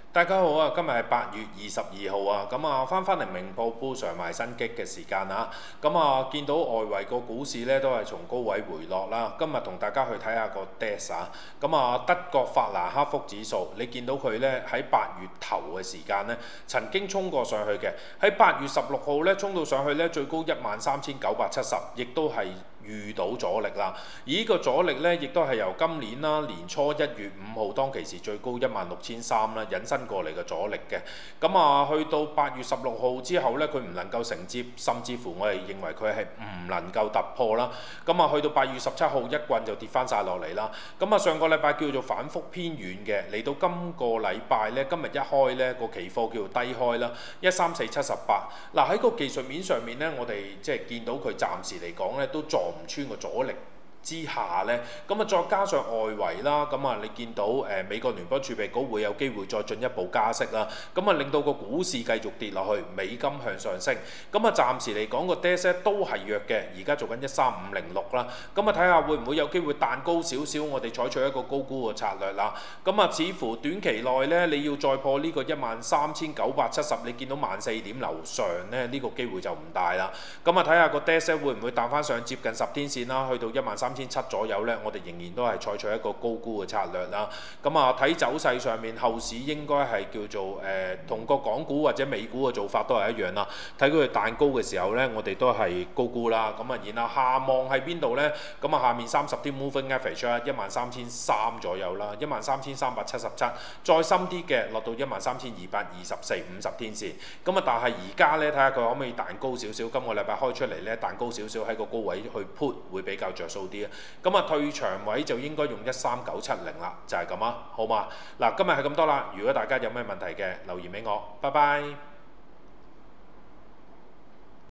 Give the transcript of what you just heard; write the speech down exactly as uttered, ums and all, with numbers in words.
大家好啊！今日係八月二十二號啊，咁啊翻返嚟明報報上賣新擊嘅時間啊，咁啊見到外圍個股市咧都係從高位回落啦。今日同大家去睇下個 D A X 啊，咁啊德國法蘭克福指數，你見到佢咧喺八月頭嘅時間咧曾經衝過上去嘅，喺八月十六號咧衝到上去咧最高一萬三千九百七十，亦都係遇到阻力啦。而呢個阻力咧亦都係由今年啦年初一月五號當其時最高一萬六千三啦引申過嚟嘅阻力嘅，咁啊去到八月十六號之後咧，佢唔能夠承接，甚至乎我哋認為佢係唔能夠突破啦。咁啊去到八月十七號一棍就跌翻晒落嚟啦。咁啊上個禮拜叫做反覆偏軟嘅，嚟到今個禮拜咧，今日一開咧個期貨叫做低開啦，一三四七十八。嗱喺個技術面上面咧，我哋即係見到佢暫時嚟講咧都撞唔穿個阻力之下呢，咁啊再加上外圍啦，咁啊你見到誒、呃、美國聯邦儲備局會有機會再進一步加息啦，咁啊令到個股市繼續跌落去，美金向上升，咁啊暫時嚟講個 D A X 都係弱嘅，而家做緊一三五零六啦，咁啊睇下會唔會有機會彈高少少，我哋採取一個高估嘅策略啦，咁啊似乎短期內呢，你要再破呢個一萬三千九百七十，你見到萬四點樓上呢，呢、呢個機會就唔大啦，咁啊睇下個 D A X 會唔會彈翻上接近十天線啦，去到一萬三千七左右呢，我哋仍然都係採取一個高估嘅策略啦。咁啊睇走勢上面，後市應該係叫做誒同個港股或者美股嘅做法都係一樣啦。睇佢彈高嘅時候呢，我哋都係高估啦。咁啊，然後下望喺邊度呢？咁啊，下面三十天 moving average 啦，一萬三千三左右啦，一萬三千三百七十七，再深啲嘅落到一萬三千二百二十四五十天線。咁啊，但係而家呢，睇下佢可唔可以彈高少少？今個禮拜開出嚟呢，彈高少少喺個高位去 put 會比較着數啲啊。咁啊，退場位就應該用一三九七零啦，就係咁啊，好嘛？嗱，今日係咁多啦。如果大家有咩問題嘅，留言俾我，拜拜。